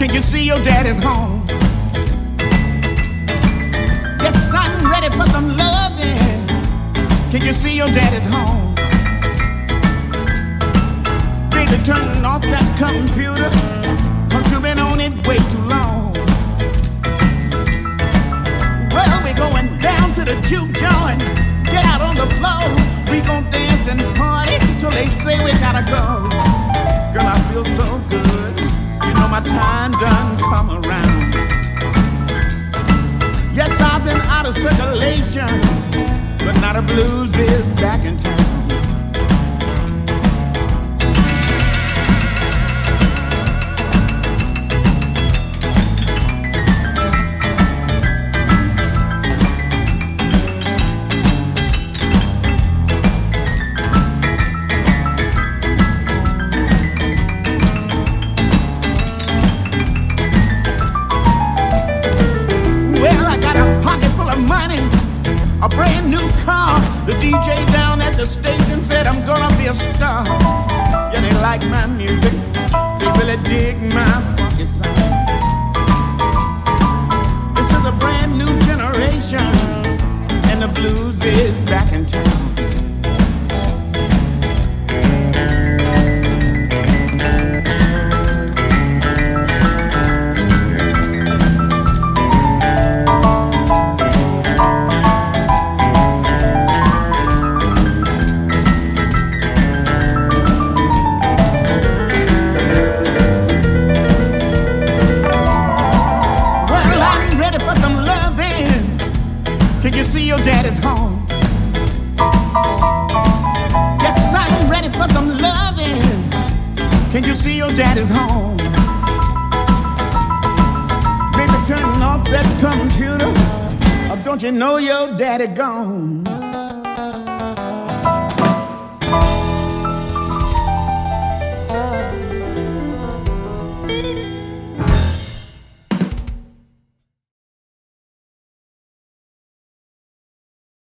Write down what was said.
Can you see your daddy's home? Yes, I'm ready for some loving. Can you see your daddy's home? Baby, turn off that computer, 'cause you've been on it way too long. Well, we're going down to the juke joint. Get out on the floor. We gon' dance and party till they say we gotta go. Girl, I feel so good. You know my time done come around. Yes, I've been out of circulation, but now the blues is back in town. A brand new car. The DJ down at the station said I'm gonna be a star. Yeah, they like my music. They really dig my funky sound. This is a brand new generation, and the blues is back in town. Can you see your daddy's home? Yes, I'm ready for some loving. Can you see your daddy's home? Baby, turn off that computer, or don't you know your daddy gone?